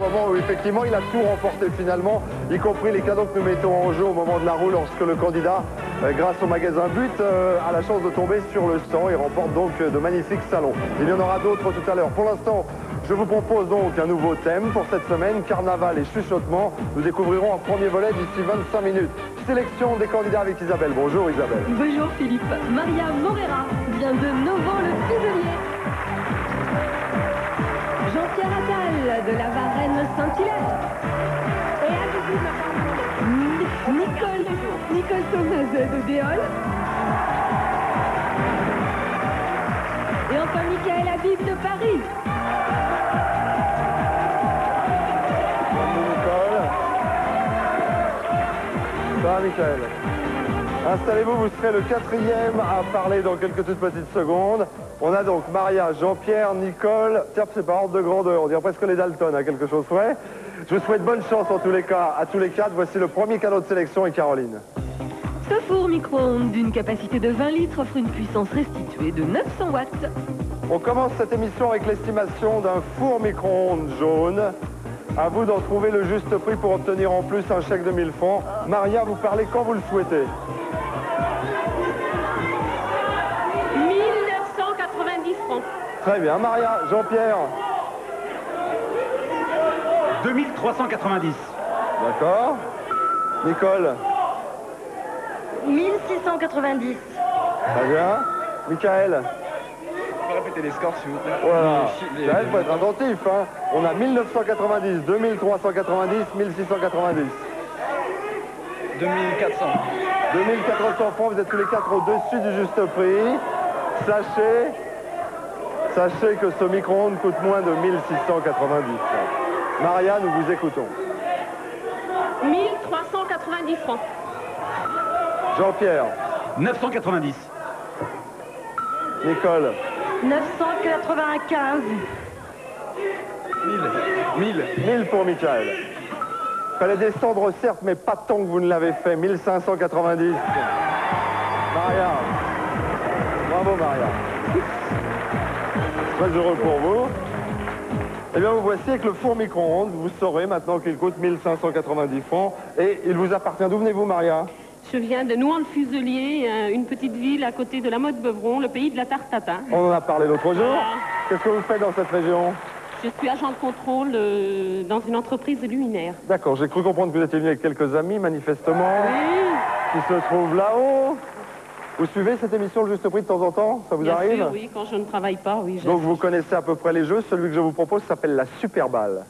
Au moment où effectivement il a tout remporté finalement, y compris les cadeaux que nous mettons en jeu au moment de la roue lorsque le candidat, grâce au magasin But, a la chance de tomber sur le stand et remporte donc de magnifiques salons. Il y en aura d'autres tout à l'heure. Pour l'instant, je vous propose donc un nouveau thème pour cette semaine, carnaval et chuchotement. Nous découvrirons un premier volet d'ici 25 minutes. Sélection des candidats avec Isabelle. Bonjour Isabelle. Bonjour Philippe. Maria Morera vient de Novant-le-Fuselier. Jean-Pierre Attal de la Varenne Saint-Hilaire. Et Nicole Thomas de Déol. Et enfin Michael Habib de Paris. Nicole. Ça va Michael. Installez-vous, vous serez le 4e à parler dans quelques toutes petites secondes. On a donc Maria, Jean-Pierre, Nicole. Tiens, c'est par ordre de grandeur, on dirait presque les Dalton à quelque chose près. Je vous souhaite bonne chance en tous les cas, à tous les quatre. Voici le premier cadeau de sélection et Caroline. Ce four micro-ondes d'une capacité de 20 litres offre une puissance restituée de 900 watts. On commence cette émission avec l'estimation d'un four micro-ondes jaune. À vous d'en trouver le juste prix pour obtenir en plus un chèque de 1000 francs. Maria, vous parlez quand vous le souhaitez. 1990 francs. Très bien. Maria, Jean-Pierre. 2390. D'accord. Nicole. 1690. Très bien. Michael. On peut répéter les scores, s'il vous plaît. Voilà. Il faut être attentif. Hein. On a 1990, 2390, 1690. 2400. 2400 francs, vous êtes tous les quatre au-dessus du juste prix. Sachez que ce micro-ondes coûte moins de 1690 francs. Maria, nous vous écoutons. 1390 francs. Jean-Pierre. 990. Nicole. 995. 1000. Pour Michael. Fallait descendre certes, mais pas tant que vous ne l'avez fait. 1590. Maria. Bravo Maria. Très heureux pour vous. Eh bien, vous voici avec le four micro-ondes. Vous saurez maintenant qu'il coûte 1590 francs. Et il vous appartient. D'où venez-vous, Maria? Je viens de Nouan-le-Fuselier, une petite ville à côté de la Motte-Beuvron, le pays de la tarte tatin. On en a parlé l'autre jour. Qu'est-ce que vous faites dans cette région? Je suis agent de contrôle dans une entreprise de luminaires. D'accord, j'ai cru comprendre que vous étiez venu avec quelques amis, manifestement, qui se trouvent là-haut. Vous suivez cette émission Le Juste Prix de temps en temps? Ça vous Bien arrive? sûr, oui, quand je ne travaille pas, oui. Donc vous connaissez à peu près les jeux. Celui que je vous propose s'appelle la Super Balle.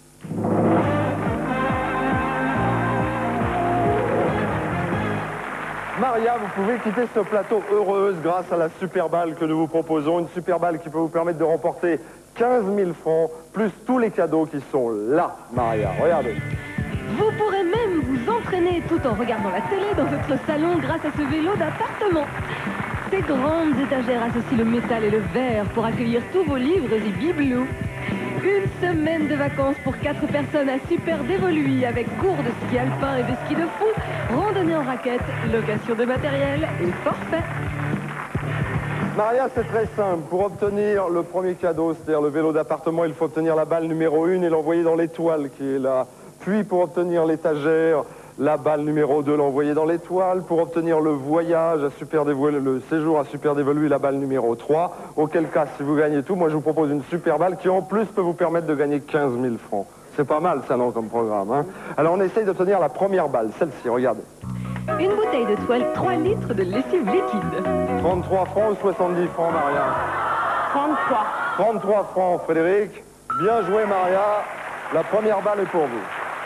Maria, vous pouvez quitter ce plateau heureuse grâce à la Super Balle que nous vous proposons. Une Super Balle qui peut vous permettre de remporter 15 000 francs, plus tous les cadeaux qui sont là, Maria. Regardez. Vous pourrez même vous entraîner tout en regardant la télé dans votre salon grâce à ce vélo d'appartement. Ces grandes étagères associent le métal et le verre pour accueillir tous vos livres et bibelots. Une semaine de vacances pour 4 personnes à Super Dévoluy avec cours de ski alpin et de ski de fond, randonnée en raquette, location de matériel et forfait. Maria, c'est très simple. Pour obtenir le premier cadeau, c'est-à-dire le vélo d'appartement, il faut obtenir la balle numéro 1 et l'envoyer dans l'étoile qui est là. Puis pour obtenir l'étagère, la balle numéro 2, l'envoyer dans l'étoile. Pour obtenir le voyage à Super Dévoluy, le séjour à Super Dévoluy, la balle numéro 3. Auquel cas, si vous gagnez tout, moi je vous propose une super balle qui en plus peut vous permettre de gagner 15 000 francs. C'est pas mal ça, non, comme programme. Hein. Alors on essaye d'obtenir la première balle, celle-ci, regardez. Une bouteille de toile 3 litres de lessive liquide. 33 francs ou 70 francs, Maria? 33. 33 francs, Frédéric. Bien joué, Maria. La première balle est pour vous.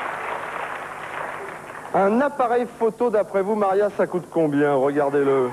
Un appareil photo, d'après vous, Maria, ça coûte combien? Regardez-le.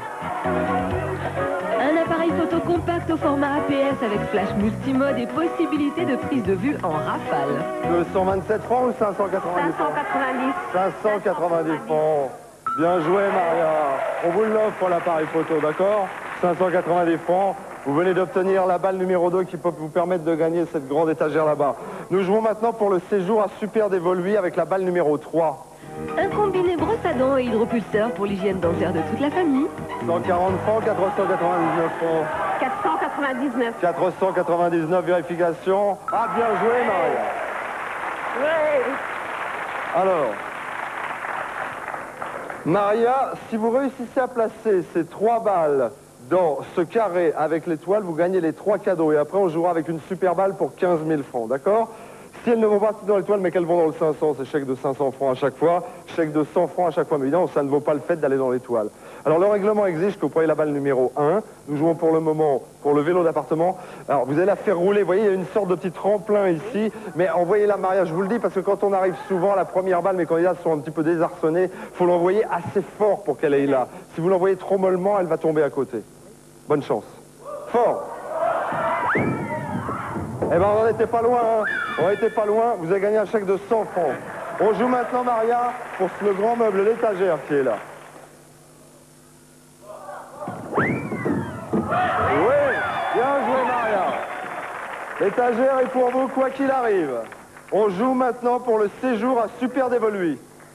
Un appareil photo compact au format APS avec flash multimode et possibilité de prise de vue en rafale. 227 francs ou 590 francs? 590. 590 francs. Bien joué, Maria. On vous l'offre, l'appareil photo, d'accord? 590 francs. Vous venez d'obtenir la balle numéro 2 qui peut vous permettre de gagner cette grande étagère là-bas. Nous jouons maintenant pour le séjour à Super Dévoluy avec la balle numéro 3. Un combiné brosse à dents et hydropulseur pour l'hygiène dentaire de toute la famille. 140 francs, 499 francs. 499. 499, vérification. Ah, bien joué, Maria. Alors, Maria, si vous réussissez à placer ces 3 balles dans ce carré avec l'étoile, vous gagnez les 3 cadeaux. Et après, on jouera avec une super balle pour 15 000 francs, d'accord? Si elles ne vont pas dans l'étoile, mais qu'elles vont dans le 500, c'est chèque de 500 francs à chaque fois, chèque de 100 francs à chaque fois. Mais évidemment, ça ne vaut pas le fait d'aller dans l'étoile. Alors, le règlement exige que vous preniez la balle numéro 1. Nous jouons pour le moment pour le vélo d'appartement. Alors, vous allez la faire rouler. Vous voyez, il y a une sorte de petit tremplin ici. Mais envoyez-la, Maria, je vous le dis, parce que quand on arrive souvent, la première balle, mes candidats sont un petit peu désarçonnés. Il faut l'envoyer assez fort pour qu'elle aille là. Si vous l'envoyez trop mollement, elle va tomber à côté. Bonne chance. Fort. Eh ben, on n'était pas loin, hein. On n'était pas loin. Vous avez gagné un chèque de 100 francs. On joue maintenant, Maria, pour le grand meuble, l'étagère qui est là. Oui, bien joué, Maria. L'étagère est pour vous, quoi qu'il arrive. On joue maintenant pour le séjour à Super Dévoluy.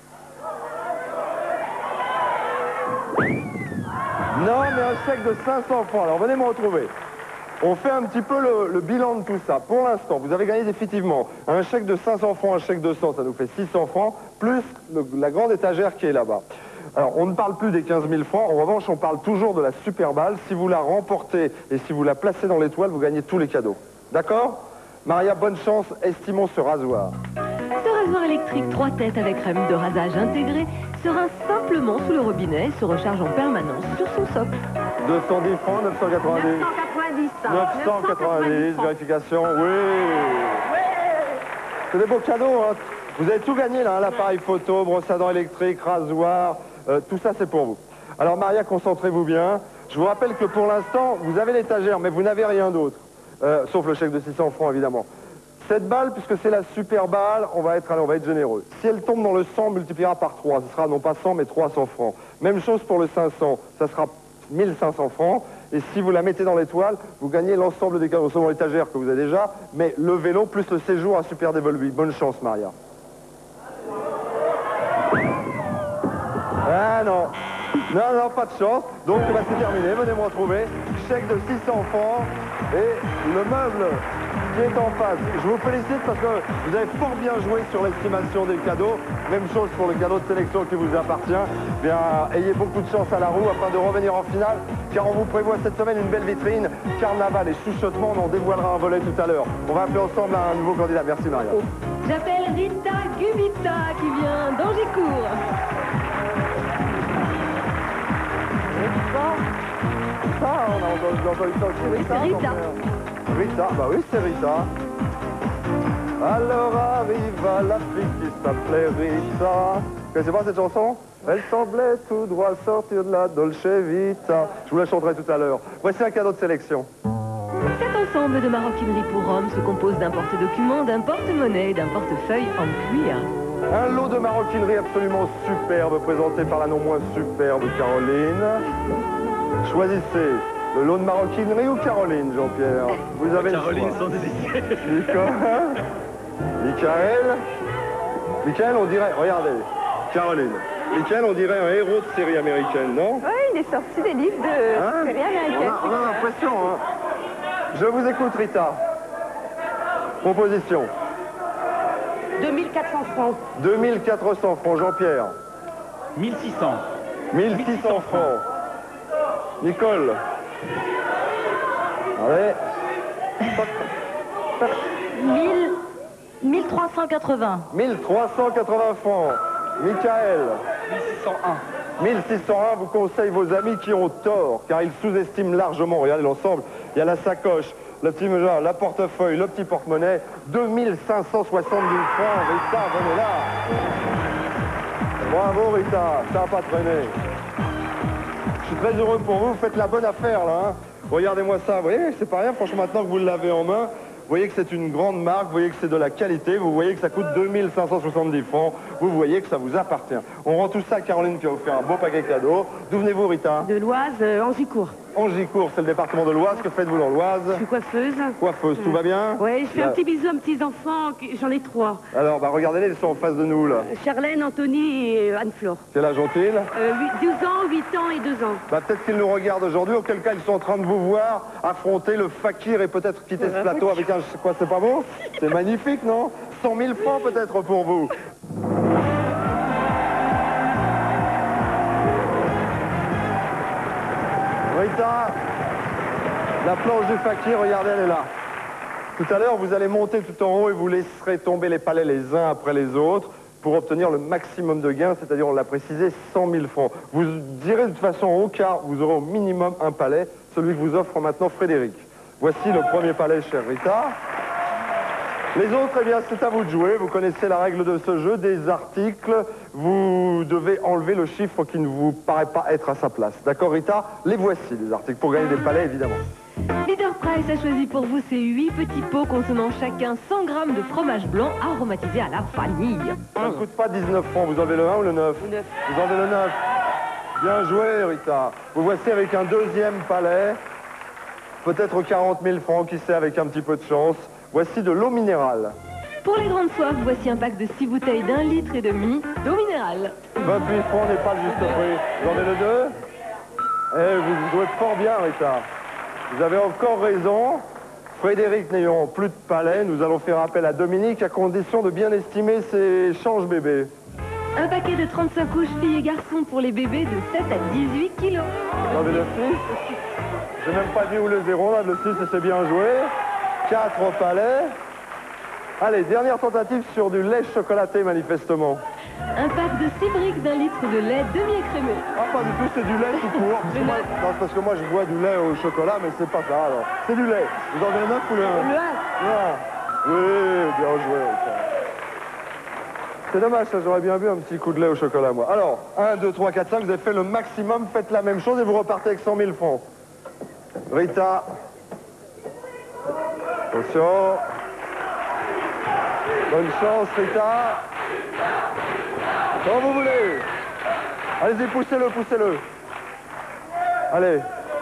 Non, mais un chèque de 500 francs. Alors, venez me retrouver. On fait un petit peu le bilan de tout ça. Pour l'instant, vous avez gagné définitivement un chèque de 500 francs, un chèque de 100, ça nous fait 600 francs, plus la grande étagère qui est là-bas. Alors, on ne parle plus des 15 000 francs. En revanche, on parle toujours de la super balle. Si vous la remportez et si vous la placez dans l'étoile, vous gagnez tous les cadeaux. D'accord? Maria, bonne chance. Estimons ce rasoir. Ce rasoir électrique 3 têtes avec rame de rasage intégré se rince simplement sous le robinet et se recharge en permanence sur son socle. 210 francs, 990. 990, vérification, oui. C'est des beaux cadeaux, hein. Vous avez tout gagné là, hein, l'appareil photo, brosse à dents électrique, rasoir, tout ça c'est pour vous. Alors Maria, concentrez-vous bien. Je vous rappelle que pour l'instant, vous avez l'étagère, mais vous n'avez rien d'autre. Sauf le chèque de 600 francs, évidemment. Cette balle, puisque c'est la super balle, on va être généreux. Si elle tombe dans le 100, on multipliera par 3. Ce sera non pas 100, mais 300 francs. Même chose pour le 500, ça sera 1500 francs. Et si vous la mettez dans l'étoile, vous gagnez l'ensemble des cadeaux, selon l'étagère que vous avez déjà, mais le vélo plus le séjour à Super Dévoluy. Bonne chance, Maria. Ah non. Non, pas de chance. Donc, c'est terminé. Venez me retrouver. Chèque de 600 francs et le meuble qui est en face. Je vous félicite parce que vous avez fort bien joué sur l'estimation des cadeaux. Même chose pour le cadeau de sélection qui vous appartient. Bien, ayez beaucoup de chance à la roue afin de revenir en finale, car on vous prévoit cette semaine une belle vitrine. Carnaval et chuchotement, on en dévoilera un volet tout à l'heure. On va appeler ensemble un nouveau candidat. Merci, Maria. J'appelle Rita Gubita qui vient d'Angicourt. Ça, on a entendu ça aussi. Oui, c'est Rita. Rita, bah oui, c'est Rita. Alors arriva la fille qui s'appelait Rita. Vous connaissez pas cette chanson? Elle semblait tout droit sortir de la Dolce Vita. Je vous la chanterai tout à l'heure. Voici un cadeau de sélection. Cet ensemble de maroquinerie pour hommes se compose d'un porte-document, d'un porte-monnaie et d'un portefeuille en cuir. Un lot de maroquinerie absolument superbe, présenté par la non moins superbe Caroline. Choisissez le lot de maroquinerie ou Caroline, Jean-Pierre? Vous avez Caroline le choix. sans hésiter. Michael, on dirait, regardez, Caroline. Michael, on dirait un héros de série américaine, non? Oui, il est sorti des livres de série américaine. On a l'impression, hein. Je vous écoute, Rita. Proposition. 2400 francs. 2400 francs, Jean-Pierre. 1600. 1600 francs. Nicole. Allez. 1380. 1380 francs. Michael. 1601. 1601 vous conseille vos amis qui ont tort, car ils sous-estiment largement. Regardez l'ensemble. Il y a la sacoche, le petit meuble, la portefeuille, le petit porte-monnaie. 2570 francs. Rita, venez là. Bravo, Rita. Ça n'a pas traîné. Je suis très heureux pour vous. Vous faites la bonne affaire, là. Hein. Regardez-moi ça. Vous voyez, c'est pas rien. Franchement, maintenant que vous l'avez en main, vous voyez que c'est une grande marque, vous voyez que c'est de la qualité, vous voyez que ça coûte 2570 francs, vous voyez que ça vous appartient. On rend tout ça à Caroline qui a offert un beau paquet cadeau. D'où venez-vous, Rita? De l'Oise, Angicourt. Angicourt, c'est le département de l'Oise. Que faites-vous dans l'Oise? Je suis coiffeuse. Coiffeuse, tout va bien? Oui, je fais un petit bisou à mes petits-enfants, j'en ai 3. Alors, bah regardez-les, ils sont en face de nous, là. Charlène, Anthony et Anne-Flore. Quel âge ont-ils? 12 ans, 8 ans et 2 ans. Bah peut-être qu'ils nous regardent aujourd'hui, auquel cas ils sont en train de vous voir affronter le fakir et peut-être quitter ce plateau avec un... Quoi, c'est pas beau? C'est magnifique, non? 100 000 francs peut-être pour vous. Rita, la planche du fakir, regardez, elle est là. Tout à l'heure, vous allez monter tout en haut et vous laisserez tomber les palets les uns après les autres pour obtenir le maximum de gains, c'est-à-dire, on l'a précisé, 100 000 francs. Vous direz de toute façon en haut, car vous aurez au minimum un palais, celui que vous offre maintenant Frédéric. Voici le premier palais, chère Rita. Les autres, eh bien, c'est à vous de jouer. Vous connaissez la règle de ce jeu, des articles. Vous devez enlever le chiffre qui ne vous paraît pas être à sa place. D'accord, Rita? Les voici, les articles, pour gagner des palais, évidemment. Leader Price a choisi pour vous ces 8 petits pots contenant chacun 100 grammes de fromage blanc aromatisé à la vanille. Ça ne coûte pas 19 francs. Vous enlevez le 1 ou le 9? Le 9. Vous enlevez le 9. Bien joué, Rita. Vous voici avec un deuxième palais. Peut-être 40 000 francs, qui sait, avec un petit peu de chance. Voici de l'eau minérale. Pour les grandes soifs, voici un pack de 6 bouteilles d'1,5 litre d'eau minérale. 28 francs n'est pas le juste prix. Vous enlevez le 2. Eh, vous jouez fort bien, Rita. Vous avez encore raison. Frédéric n'ayant plus de palais, nous allons faire appel à Dominique à condition de bien estimer ses changes bébés. Un paquet de 35 couches filles et garçons pour les bébés de 7 à 18 kilos. Vous avez le 6. J'ai même pas dit où le 0, là, le 6, c'est bien joué. 4 palais. Allez, dernière tentative sur du lait chocolaté, manifestement. Un pack de 6 briques d'1 litre de lait demi-écrémé. Ah, pas du tout, c'est du lait tout court. Le Non, lait. c'est parce que moi, je bois du lait au chocolat, mais c'est pas ça, alors. C'est du lait. Vous en avez le 9 ou le 1? Le 1. Oui, bien joué. C'est dommage, ça, j'aurais bien bu un petit coup de lait au chocolat, moi. Alors, 1, 2, 3, 4, 5, vous avez fait le maximum, faites la même chose et vous repartez avec 100 000 francs. Rita. Attention. Bonne chance, Rita. Quand vous voulez. Allez-y, poussez-le, poussez-le. Allez.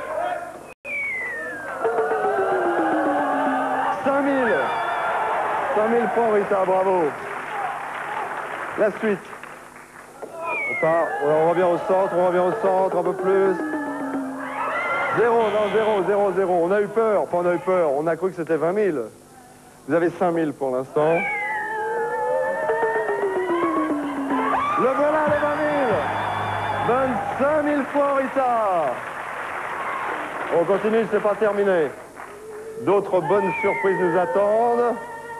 5 000. 5 000 francs, Rita, bravo. La suite. On part, on revient au centre, un peu plus. 0, non, 0, 0, 0. On a eu peur, enfin on a eu peur. On a cru que c'était 20 000. Vous avez 5 000 pour l'instant. Le voilà, les 20 000. 25 000 francs, Rita. On continue, c'est pas terminé. D'autres bonnes surprises nous attendent.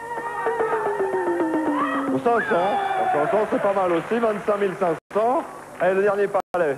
Au 500. 500, c'est pas mal aussi. 25 500. Allez, le dernier palais.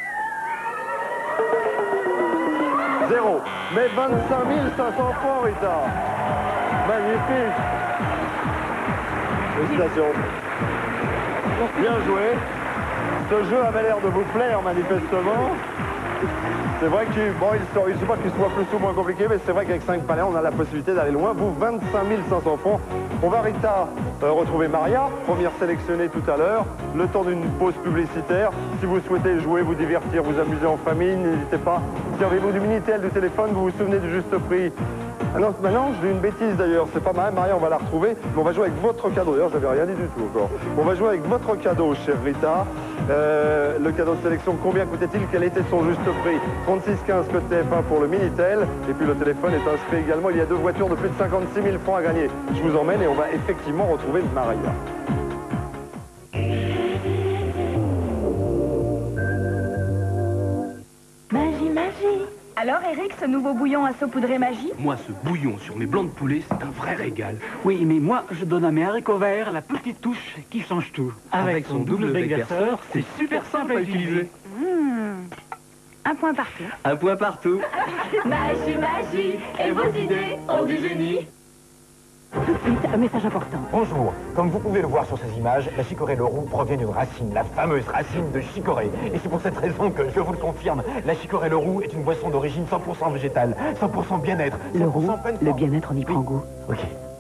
0. Mais 25 500 francs, Rita. Magnifique. Félicitations. Bien joué. Ce jeu avait l'air de vous plaire, manifestement. C'est vrai qu'il ne sais pas qu'il soit plus ou moins compliqué, mais c'est vrai qu'avec 5 palais, on a la possibilité d'aller loin. Vous, 25 500 francs. On va, Rita, retrouver Maria, première sélectionnée tout à l'heure. Le temps d'une pause publicitaire. Si vous souhaitez jouer, vous divertir, vous amuser en famille, n'hésitez pas. Servez-vous du Minitel, du téléphone, vous vous souvenez du juste prix. Ah non, maintenant, je dis une bêtise d'ailleurs, c'est pas mal, Maria, on va la retrouver, mais on va jouer avec votre cadeau. D'ailleurs, j'avais rien dit du tout encore. On va jouer avec votre cadeau, chère Rita. Le cadeau de sélection, combien coûtait-il? Quel était son juste prix? 3615 code TF1 pour le Minitel. Et puis le téléphone est inscrit également. Il y a 2 voitures de plus de 56 000 francs à gagner. Je vous emmène et on va effectivement retrouver Maria. Magie, magie. Alors, Eric, ce nouveau bouillon à saupoudrer magie? Moi, ce bouillon sur mes blancs de poulet, c'est un vrai régal. Oui, mais moi, je donne à mes haricots verts la petite touche qui change tout. Avec son double bec verseur, c'est super simple à utiliser. Un point partout. Un point partout. Magie, magie, et vos idées ont du génie. Tout de suite, un message important. Bonjour. Comme vous pouvez le voir sur ces images, la chicorée Leroux provient d'une racine, la fameuse racine de chicorée. Et c'est pour cette raison que, je vous le confirme, la chicorée Leroux est une boisson d'origine 100% végétale, 100% bien-être. Leroux, le bien-être, on y prend goût. Ok.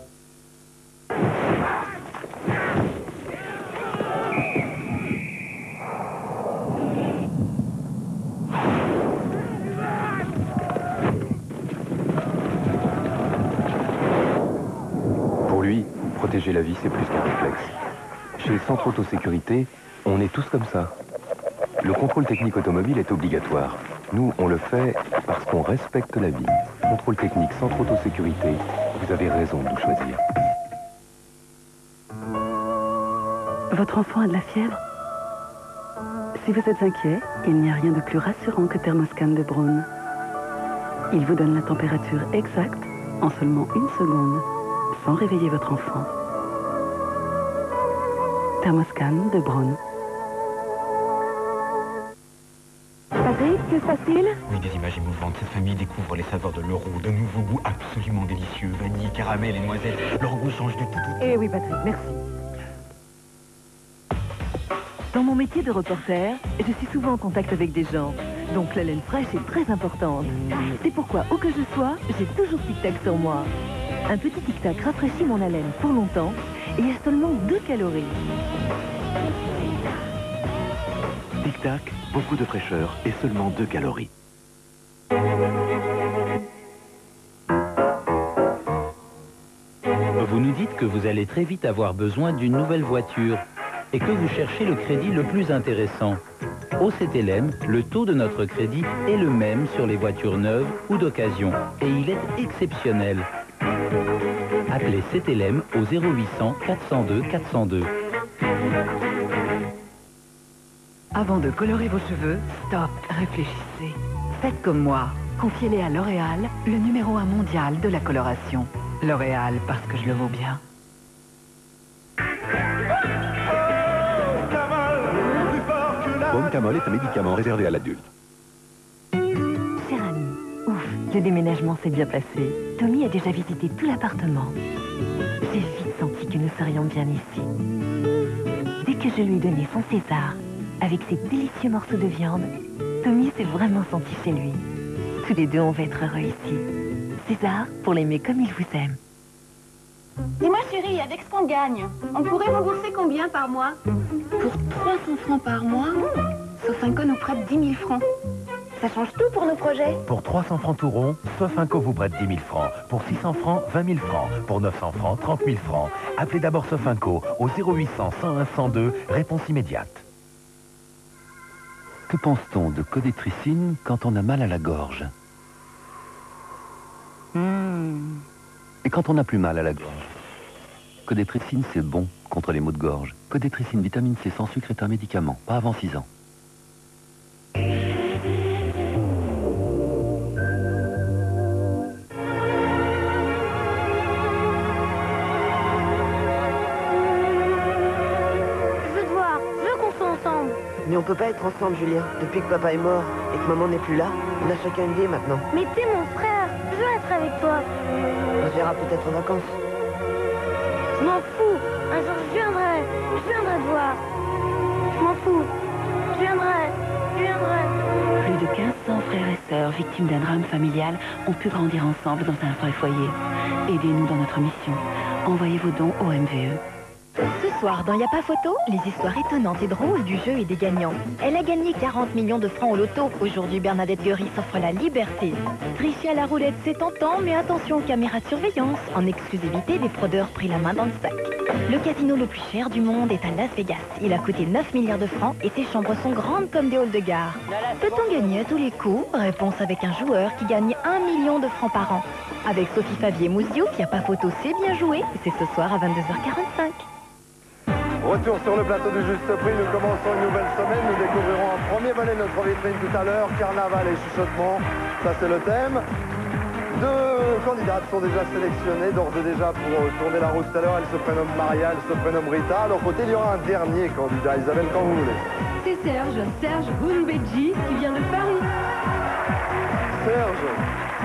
Protéger la vie, c'est plus qu'un réflexe. Chez Centre Auto-Sécurité, on est tous comme ça. Le contrôle technique automobile est obligatoire. Nous, on le fait parce qu'on respecte la vie. Contrôle technique Centre Auto-Sécurité, vous avez raison de nous choisir. Votre enfant a de la fièvre? Si vous êtes inquiet, il n'y a rien de plus rassurant que Thermoscan de Braun. Il vous donne la température exacte en seulement 1 seconde, sans réveiller votre enfant. Thermoscan de Braun. Patrick, que se passe-t-il? Oui, des images émouvantes. Cette famille découvre les saveurs de l'euro, de nouveaux goûts absolument délicieux. Vanille, caramel et noisettes. Leur goût change du tout. Eh oui, Patrick, merci. Dans mon métier de reporter, je suis souvent en contact avec des gens. Donc la laine fraîche est très importante. C'est pourquoi, où que je sois, j'ai toujours Tic Tac sur moi. Un petit Tic Tac rafraîchit mon haleine pour longtemps et a seulement 2 calories. Tic Tac, beaucoup de fraîcheur et seulement 2 calories. Vous nous dites que vous allez très vite avoir besoin d'une nouvelle voiture et que vous cherchez le crédit le plus intéressant. Au CTLM, le taux de notre crédit est le même sur les voitures neuves ou d'occasion et il est exceptionnel. Appelez CTLM au 0800 402 402. Avant de colorer vos cheveux, stop, réfléchissez. Faites comme moi. Confiez-les à L'Oréal, le numéro 1 mondial de la coloration. L'Oréal, parce que je le vaux bien. Baume Camol est un médicament réservé à l'adulte. Cher ami, ouf, le déménagement s'est bien passé. Tommy a déjà visité tout l'appartement. J'ai vite senti que nous serions bien ici. Dès que je lui ai donné son César, avec ses délicieux morceaux de viande, Tommy s'est vraiment senti chez lui. Tous les deux, on va être heureux ici. César, pour l'aimer comme il vous aime. Dis-moi chérie, avec ce qu'on gagne, on pourrait rembourser combien par mois? Pour 300 francs par mois, Sofinco nous prête 10 000 francs. Ça change tout pour nos projets. Pour 300 francs tout rond, Sofinco vous prête 10 000 francs. Pour 600 francs, 20 000 francs. Pour 900 francs, 30 000 francs. Appelez d'abord Sofinco au 0800 101 102, réponse immédiate. Que pense-t-on de codétricine quand on a mal à la gorge? Et quand on n'a plus mal à la gorge? Codétricine, c'est bon contre les maux de gorge. Codétricine vitamine C sans sucre est un médicament, pas avant 6 ans. Mais on peut pas être ensemble, Julien. Depuis que papa est mort et que maman n'est plus là, on a chacun une vie maintenant. Mais t'es mon frère, je veux être avec toi. On se verra peut-être en vacances. Je m'en fous, un jour je viendrai te voir. Je m'en fous, je viendrai. Plus de 1500 frères et sœurs victimes d'un drame familial ont pu grandir ensemble dans un vrai foyer. Aidez-nous dans notre mission. Envoyez vos dons au MVE. Ce soir, dans Y'a pas photo, les histoires étonnantes et drôles du jeu et des gagnants. Elle a gagné 40 millions de francs au loto. Aujourd'hui, Bernadette Guery s'offre la liberté. Tricher à la roulette, c'est tentant, mais attention aux caméras de surveillance. En exclusivité, des fraudeurs pris la main dans le sac. Le casino le plus cher du monde est à Las Vegas. Il a coûté 9 milliards de francs et ses chambres sont grandes comme des halls de gare. Peut-on gagner à tous les coups? Réponse avec un joueur qui gagne 1 million de francs par an. Avec Sophie Favier-Mouzio, Y'a pas photo, c'est bien joué. Et c'est ce soir à 22h45. Retour sur le plateau du Juste Prix, nous commençons une nouvelle semaine, nous découvrirons un premier volet de notre vitrine tout à l'heure, carnaval et chuchotement, ça c'est le thème. 2 candidates sont déjà sélectionnées, d'ores et déjà pour tourner la route tout à l'heure, elle se prénomme Maria, elle se prénomme Rita. À leur côté, il y aura un dernier candidat, Isabelle, quand vous voulez. C'est Serge Hounbedji qui vient de Paris. Serge,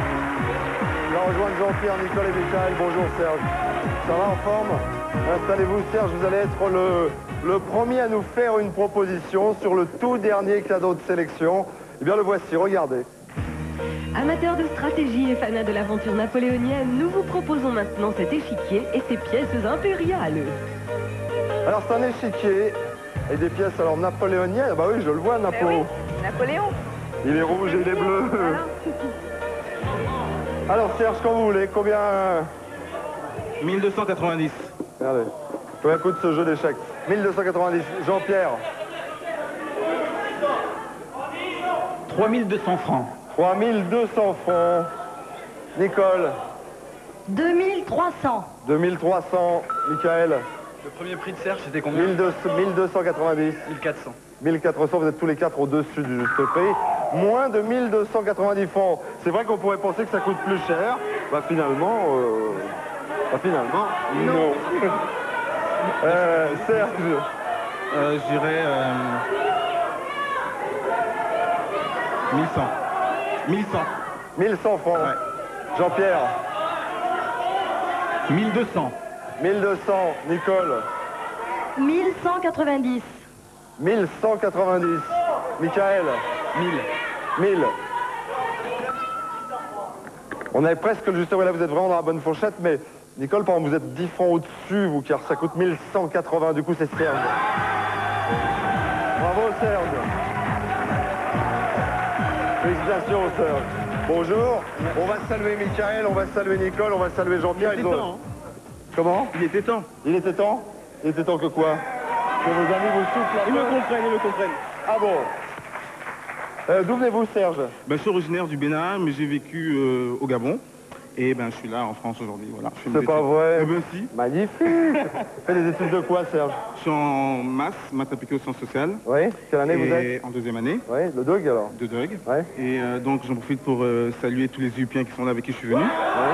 il va rejoindre Jean-Pierre, Nicole et Michael. Bonjour Serge, ça va en forme? Installez-vous Serge, vous allez être le premier à nous faire une proposition sur le tout dernier cadeau de sélection. Eh bien le voici, regardez. Amateurs de stratégie et fanats de l'aventure napoléonienne, nous vous proposons maintenant cet échiquier et ses pièces impériales. Alors c'est un échiquier et des pièces alors napoléoniennes. Ah bah oui, je le vois, oui, Napoléon. Il est rouge et il est bleu. Voilà. Alors Serge, quand vous voulez, combien? 1290. Regardez, combien coûte ce jeu d'échecs? 1290. Jean-Pierre? 3200 francs. 3200 francs. Nicole? 2300. 2300. Michael? Le premier prix de Serge, c'était combien? 1290. 1400. 1400, vous êtes tous les quatre au-dessus du juste prix. Moins de 1290 francs. C'est vrai qu'on pourrait penser que ça coûte plus cher. Bah finalement, non. Serge. Je dirais 1100. 1100. 1100 francs. Ouais. Jean-Pierre. 1200. 1200. Nicole. 1190. 1190. Michael. 1000. On avait presque le juste, là vous êtes vraiment dans la bonne fourchette, mais Nicole, par exemple, vous êtes 10 francs au-dessus, vous, car ça coûte 1180, du coup c'est Serge. Bravo Serge. Félicitations Serge. Bonjour, on va saluer Michael, on va saluer Nicole, on va saluer Jean-Pierre. Il était temps. Comment? Il était temps. Il était temps? Il était temps que quoi? Que vos amis vous soufflent un peu? Ils me comprennent. Ah bon? D'où venez-vous, Serge? Ben, je suis originaire du Bénin, mais j'ai vécu au Gabon. Et ben, je suis là en France aujourd'hui. Voilà, c'est pas vrai? Eh ben, si. Magnifique. Fais des études de quoi, Serge? Je suis en maths appliquées aux sciences sociales. Oui. Quelle année vous êtes? En deuxième année. Oui, le DOG alors? De DOG. Ouais. Et donc j'en profite pour saluer tous les UPiens qui sont là avec qui je suis venu. Ouais.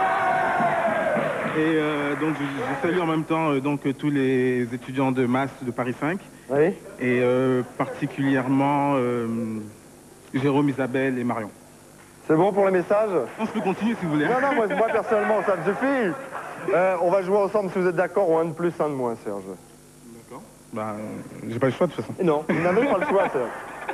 Et donc je salue en même temps donc tous les étudiants de maths de Paris 5. Oui. Et particulièrement Jérôme, Isabelle et Marion. C'est bon pour les messages? On peut continuer si vous voulez. Non, moi personnellement ça me suffit. On va jouer ensemble si vous êtes d'accord, ou un de plus, un de moins, Serge. D'accord. Bah, j'ai pas le choix de toute façon. Non, vous n'avez pas le choix, Serge.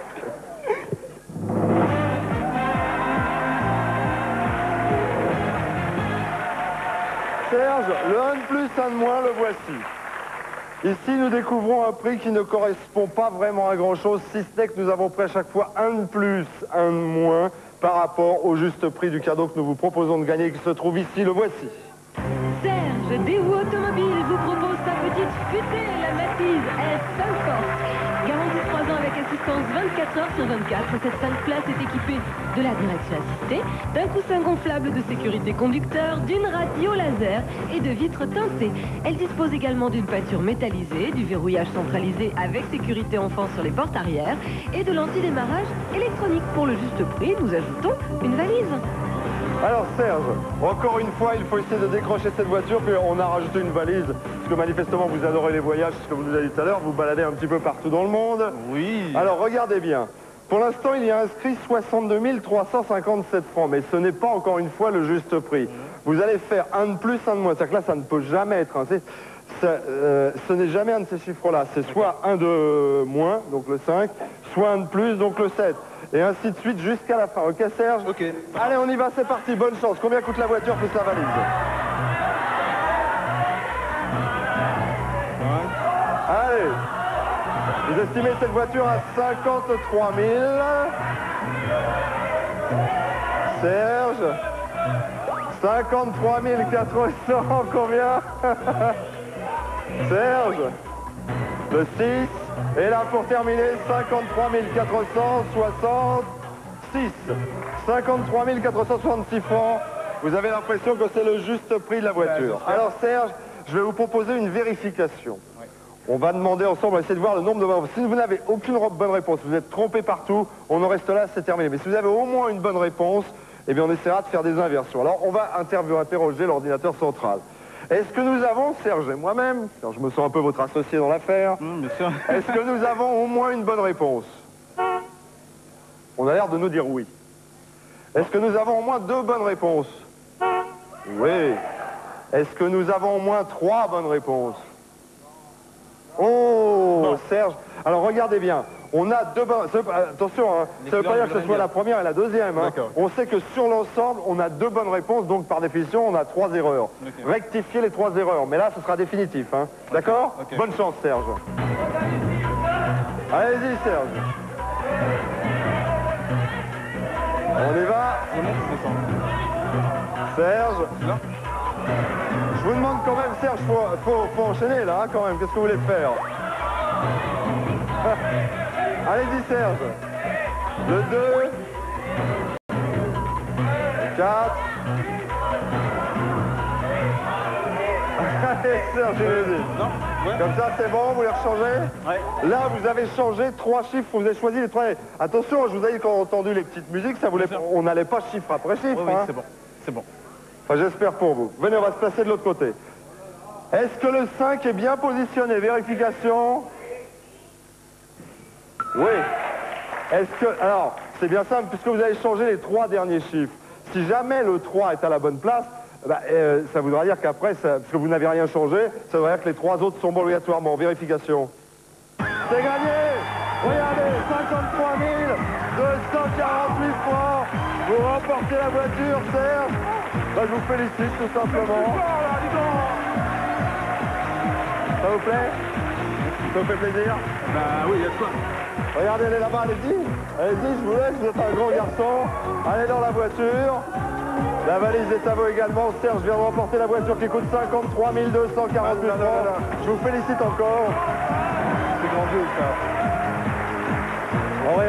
Serge, le 1 de plus, un de moins, le voici. Ici, nous découvrons un prix qui ne correspond pas vraiment à grand-chose, si ce n'est que nous avons pris à chaque fois un de plus, un de moins, par rapport au juste prix du cadeau que nous vous proposons de gagner, qui se trouve ici, le voici. Serge, Daewoo Automobile vous propose sa petite fusée, la Matiz S5 Garantie 3 ans avec assistance 24 heures sur 24. Cette 5 places est équipée de la direction assistée, d'un coussin gonflable de sécurité conducteur, d'une radio laser et de vitres teintées. Elle dispose également d'une peinture métallisée, du verrouillage centralisé avec sécurité enfant sur les portes arrière et de l'antidémarrage électronique. Pour le juste prix, nous ajoutons une valise. Alors Serge, encore une fois, il faut essayer de décrocher cette voiture, puis on a rajouté une valise, parce que manifestement vous adorez les voyages, ce que vous nous avez dit tout à l'heure, vous baladez un petit peu partout dans le monde. Oui. Alors regardez bien, pour l'instant il y a inscrit 62 357 francs, mais ce n'est pas encore une fois le juste prix. Vous allez faire un de plus, un de moins, c'est-à-dire que là ça ne peut jamais être un... ce n'est jamais un de ces chiffres-là, c'est soit un de moins, donc le 5, soit un de plus, donc le 7. Et ainsi de suite jusqu'à la fin. Ok Serge? Ok. Allez, on y va, c'est parti, bonne chance. Combien coûte la voiture plus la valise? Allez. Vous estimez cette voiture à 53 000. Serge? 53 400, combien? Serge? Le 6. Et là, pour terminer, 53 466. 53 466 francs. Vous avez l'impression que c'est le juste prix de la voiture. Alors Serge, je vais vous proposer une vérification. On va demander ensemble, on va essayer de voir le nombre de bonnes réponses. Si vous n'avez aucune bonne réponse, vous êtes trompé partout, on en reste là, c'est terminé. Mais si vous avez au moins une bonne réponse, eh bien on essaiera de faire des inversions. Alors on va interroger l'ordinateur central. Est-ce que nous avons, Serge et moi-même, car je me sens un peu votre associé dans l'affaire, bien sûr. Est-ce que nous avons au moins une bonne réponse? On a l'air de nous dire oui. Est-ce que nous avons au moins 2 bonnes réponses? Oui. Est-ce que nous avons au moins 3 bonnes réponses? Oh, non. Serge. Alors regardez bien. On a 2 bonnes... Attention, hein, ça ne veut pas dire que ce soit la première et la deuxième. Hein. On sait que sur l'ensemble, on a 2 bonnes réponses, donc par définition, on a 3 erreurs. Rectifiez les 3 erreurs, mais là, ce sera définitif. Hein. D'accord? Bonne chance, Serge. Allez-y, Serge. On y va. Serge. Je vous demande quand même, Serge, faut enchaîner là, hein, quand même. Qu'est-ce que vous voulez faire? Allez-y, Serge. Le 2. Le 4. Serge, je le dis. Comme ça, c'est bon, vous les rechangez? Là, vous avez changé 3 chiffres, vous avez choisi les 3. Attention, je vous ai dit quand on a entendu les petites musiques, ça voulait... on n'allait pas chiffre après chiffre. Oui, hein. c'est bon, c'est bon. Enfin, j'espère pour vous. Venez, on va se placer de l'autre côté. Est-ce que le 5 est bien positionné? Vérification. Oui. Est-ce que... Alors, c'est bien simple, puisque vous avez changé les 3 derniers chiffres. Si jamais le 3 est à la bonne place, bah, ça voudra dire qu'après, parce que vous n'avez rien changé, ça voudra dire que les 3 autres sont obligatoirement. Vérification. C'est gagné! Regardez, 53 248 francs. Vous remportez la voiture, Serge. Bah, je vous félicite tout simplement. Ça vous plaît? Ça vous fait plaisir? Bah oui, il y a de quoi. Regardez, elle est là-bas, allez-y. Allez-y, je vous laisse, vous êtes un grand garçon. Allez dans la voiture. La valise est à vous également. Serge vient de remporter la voiture qui coûte 53 248 francs. Je vous félicite encore. C'est grandiose, ça. En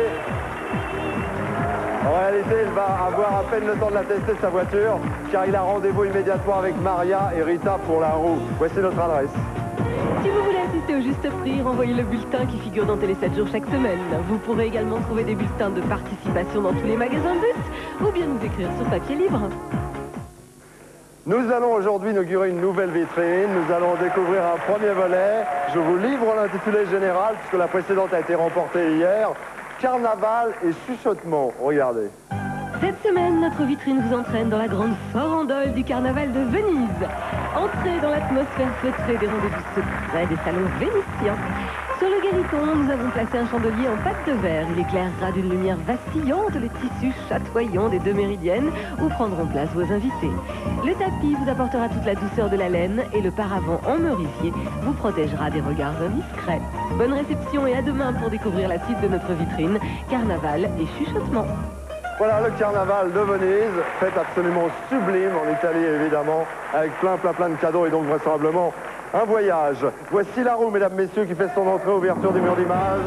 réalité, il va avoir à peine le temps de la tester, sa voiture, car il a rendez-vous immédiatement avec Maria et Rita pour la roue. Voici notre adresse. Si vous voulez assister au juste prix, renvoyez le bulletin qui figure dans Télé 7 jours chaque semaine. Vous pourrez également trouver des bulletins de participation dans tous les magasins But, ou bien nous écrire sur papier libre. Nous allons aujourd'hui inaugurer une nouvelle vitrine. Nous allons découvrir un premier volet. Je vous livre l'intitulé général, puisque la précédente a été remportée hier. Carnaval et chuchotement. Regardez. Cette semaine, notre vitrine vous entraîne dans la grande farandole du carnaval de Venise. Entrez dans l'atmosphère feutrée des rendez-vous secrets des salons vénitiens. Sur le guéridon, nous avons placé un chandelier en pâte de verre. Il éclairera d'une lumière vacillante le tissu chatoyant des 2 méridiennes où prendront place vos invités. Le tapis vous apportera toute la douceur de la laine et le paravent en merisier vous protégera des regards indiscrets. Bonne réception et à demain pour découvrir la suite de notre vitrine, Carnaval et chuchotement. Voilà le carnaval de Venise, fête absolument sublime en Italie évidemment, avec plein de cadeaux et donc vraisemblablement un voyage. Voici la roue, mesdames, messieurs, qui fait son entrée, ouverture du mur d'image.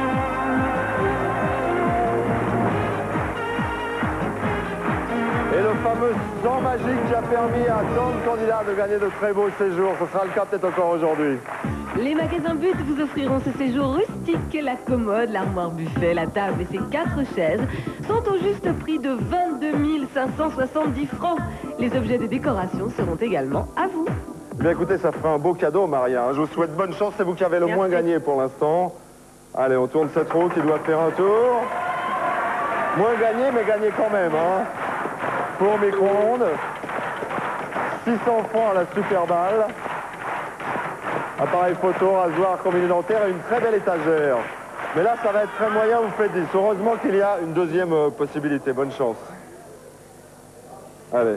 Et le fameux sang magique qui a permis à tant de candidats de gagner de très beaux séjours. Ce sera le cas peut-être encore aujourd'hui. Les magasins But vous offriront ce séjour rustique. La commode, l'armoire buffet, la table et ses 4 chaises sont au juste prix de 22 570 francs. Les objets de décoration seront également à vous. Eh bien écoutez, ça fera un beau cadeau, Maria. Je vous souhaite bonne chance, c'est vous qui avez le moins gagné pour l'instant. Allez, on tourne cette roue qui doit faire un tour. Moins gagné, mais gagné quand même, hein. Pour micro-ondes. 600 francs à la super balle. Appareil photo, rasoir, combiné dentaire et une très belle étagère. Mais là, ça va être très moyen, vous faites 10. Heureusement qu'il y a une deuxième possibilité. Bonne chance. Allez.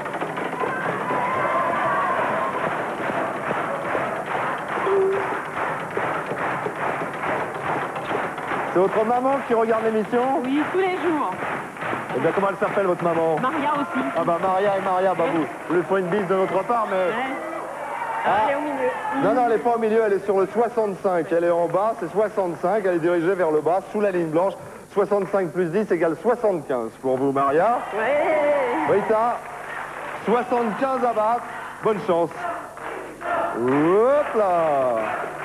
C'est votre maman qui regarde l'émission? Oui, tous les jours. Eh bien, comment elle s'appelle, votre maman? Maria aussi. Ah bah, Maria et Maria, bah vous lui ferez une bise de notre part, mais... Ouais. Ah, elle est au milieu. Non, elle n'est pas au milieu, elle est sur le 65. Elle est en bas, c'est 65, elle est dirigée vers le bas, sous la ligne blanche. 65 plus 10 égale 75 pour vous, Maria. Ouais. Rita, 75 à battre. Bonne chance. Hop là.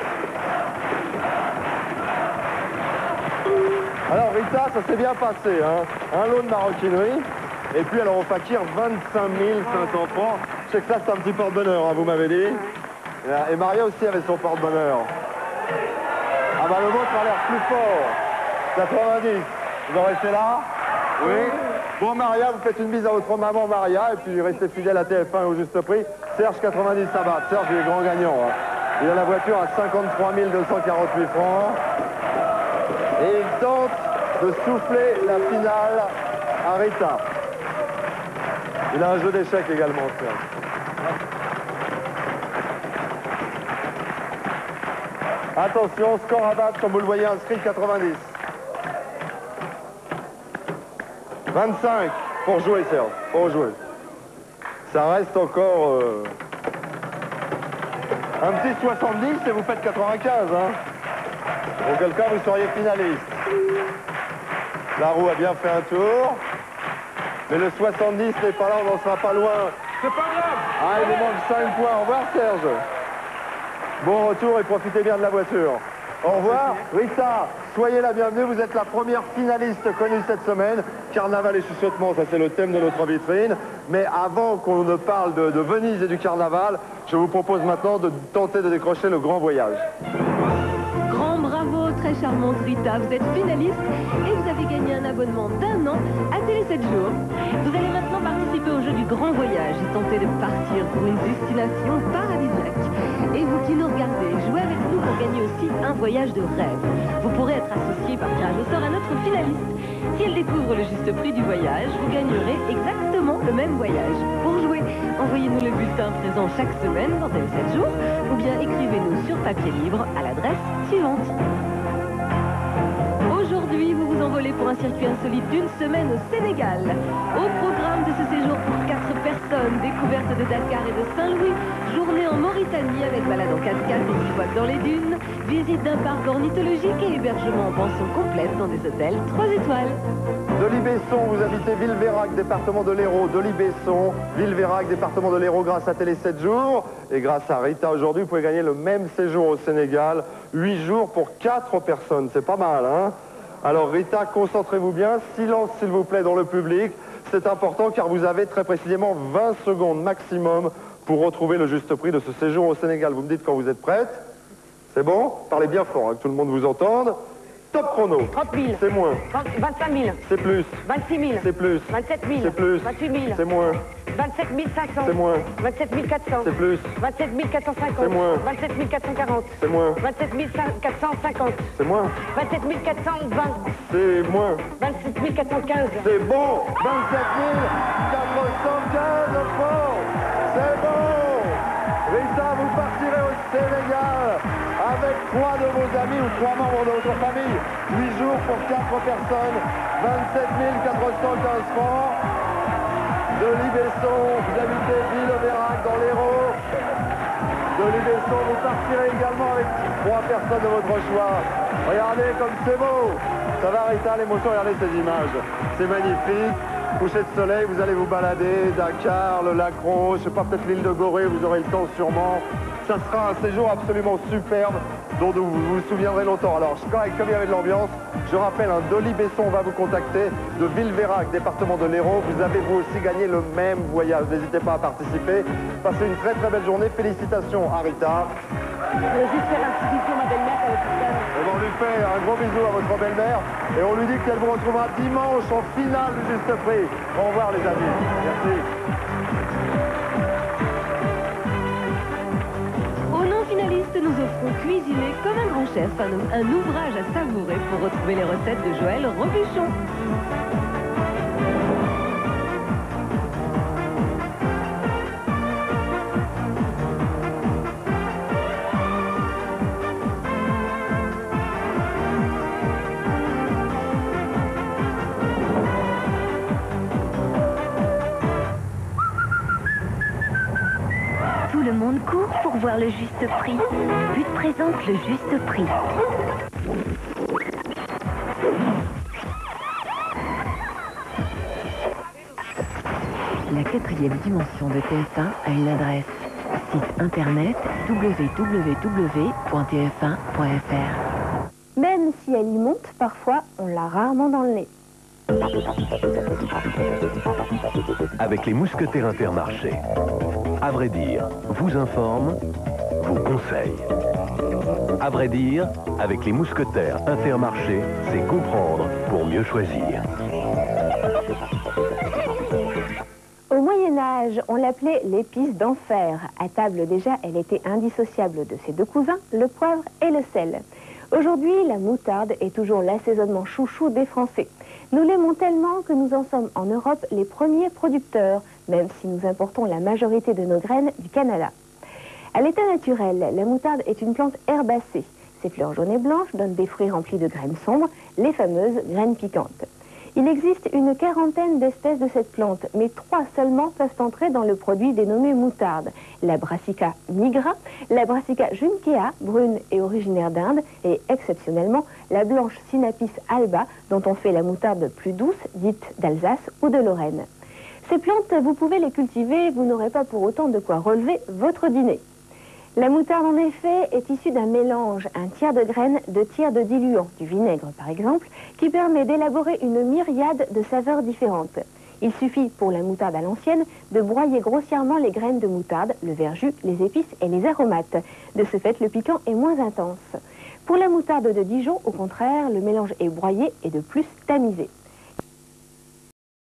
Alors, Rita, ça s'est bien passé, hein. Un lot de maroquinerie. Et puis, alors, au fakir, 25 500 francs. Je sais que ça, c'est un petit porte-bonheur, hein, vous m'avez dit. Et Maria aussi avait son porte-bonheur. Ah bah, le vôtre a l'air plus fort. 90. Vous en restez là? Oui. Bon, Maria, vous faites une bise à votre maman, Maria, et puis restez fidèle à TF1 au juste prix. Serge, 90 à battre. Serge, il est grand gagnant. Hein. Il a la voiture à 53 248 francs. Et il tente de souffler la finale à Rita. Il a un jeu d'échecs également, Serge. Attention, score à battre, comme vous le voyez, inscrit 90. 25 pour jouer, Serge, pour jouer. Ça reste encore un petit 70 et vous faites 95, hein. Auquel cas, vous seriez finaliste. La roue a bien fait un tour. Mais le 70 n'est pas là, on n'en sera pas loin C'est pas grave. Ah, il nous manque 5 points. Au revoir, Serge. Bon retour et profitez bien de la voiture. Au revoir. Rita, soyez la bienvenue. Vous êtes la première finaliste connue cette semaine. Carnaval et chuchotement, ça c'est le thème de notre vitrine. Mais avant qu'on ne parle de Venise et du carnaval, je vous propose maintenant de tenter de décrocher le grand voyage. Grand bravo, très charmante Rita. Vous êtes finaliste et vous avez gagné un abonnement d'1 an à Télé 7 jours. Vous allez maintenant participer au jeu du grand voyage et tenter de partir pour une destination paradisiaque. Et vous qui nous regardez, jouez avec nous pour gagner aussi un voyage de rêve. Vous pourrez être associé par tirage au sort à notre finaliste. Si elle découvre le juste prix du voyage, vous gagnerez exactement le même voyage. Pour jouer, envoyez-nous le bulletin présent chaque semaine dans Télé 7 jours ou bien écrivez-nous sur papier libre à l'adresse suivante. Aujourd'hui, vous vous envolez pour un circuit insolite d'une semaine au Sénégal. Au programme de ce séjour pour 4 personnes, découverte de Dakar et de Saint-Louis, journée en Mauritanie avec balade en cascade et bivouac dans les dunes, visite d'un parc ornithologique et hébergement en pension complète dans des hôtels 3 étoiles. De Libesson, vous habitez Villeveyrac, département de l'Hérault. De Libesson, Villeveyrac, département de l'Hérault, grâce à Télé 7 jours. Et grâce à Rita aujourd'hui, vous pouvez gagner le même séjour au Sénégal. 8 jours pour 4 personnes. C'est pas mal, hein? Alors Rita, concentrez-vous bien. Silence, s'il vous plaît, dans le public. C'est important car vous avez très précisément 20 secondes maximum pour retrouver le juste prix de ce séjour au Sénégal. Vous me dites quand vous êtes prête? C'est bon? Parlez bien fort, hein, que tout le monde vous entende. Top chrono. 30 000. C'est moins. 25 000. C'est plus. 26 000. C'est plus. 27 000. C'est plus. 28 000. C'est moins. 27 500. C'est moins. 27 400. C'est plus. 27 450. C'est moins. 27 440. C'est moins. 27 450. C'est moins. 27 420. C'est moins. 27 415. C'est bon. 27 415 francs. C'est bon. Rita, vous partirez au Sénégal avec 3 de vos amis ou 3 membres de votre famille. 8 jours pour 4 personnes. 27 415 francs. De Libesson, vous habitez Villeveyrac dans l'Hérault. De Libesson, vous partirez également avec 3 personnes de votre choix. Regardez comme c'est beau. Ça va Rita, l'émotion, regardez ces images. C'est magnifique. Coucher de soleil, vous allez vous balader, Dakar, le lac Rose, je sais pas, peut-être l'île de Gorée, vous aurez le temps sûrement. Ça sera un séjour absolument superbe dont vous vous souviendrez longtemps. Alors, comme il y avait de l'ambiance, je rappelle, un Dolly Besson va vous contacter de Villeveyrac, département de l'Hérault. Vous avez vous aussi gagné le même voyage. N'hésitez pas à participer. Passez une très très belle journée. Félicitations à Rita. Je voudrais juste faire un petit bisou à ma belle-mère qui est au hôpital. Et on lui fait un gros bisou à votre belle-mère et on lui dit qu'elle vous retrouvera dimanche en finale du juste prix. Au revoir les amis. Merci. Aux non-finalistes, nous offrons Cuisiner comme un grand chef, un ouvrage à savourer pour retrouver les recettes de Joël Robuchon. Tout le monde court pour voir le juste prix. But présente le juste prix. La 4e dimension de TF1 a une adresse. Site internet www.tf1.fr. Même si elle y monte, parfois, on l'a rarement dans le nez. Avec les mousquetaires Intermarché. À vrai dire, vous informe, vous conseille. À vrai dire, avec les mousquetaires Intermarché, c'est comprendre pour mieux choisir. Au Moyen-Âge, on l'appelait l'épice d'enfer. À table déjà, elle était indissociable de ses deux cousins, le poivre et le sel. Aujourd'hui, la moutarde est toujours l'assaisonnement chouchou des Français. Nous l'aimons tellement que nous en sommes en Europe les premiers producteurs, même si nous importons la majorité de nos graines du Canada. À l'état naturel, la moutarde est une plante herbacée. Ses fleurs jaunes et blanches donnent des fruits remplis de graines sombres, les fameuses graines piquantes. Il existe une quarantaine d'espèces de cette plante, mais 3 seulement peuvent entrer dans le produit dénommé moutarde. La Brassica nigra, la Brassica junkea, brune et originaire d'Inde, et exceptionnellement la blanche Sinapis alba, dont on fait la moutarde plus douce, dite d'Alsace ou de Lorraine. Ces plantes, vous pouvez les cultiver, vous n'aurez pas pour autant de quoi relever votre dîner. La moutarde, en effet, est issue d'un mélange, un tiers de graines, 2 tiers de diluant, du vinaigre par exemple, qui permet d'élaborer une myriade de saveurs différentes. Il suffit, pour la moutarde à l'ancienne, de broyer grossièrement les graines de moutarde, le verjus, les épices et les aromates. De ce fait, le piquant est moins intense. Pour la moutarde de Dijon, au contraire, le mélange est broyé et de plus tamisé.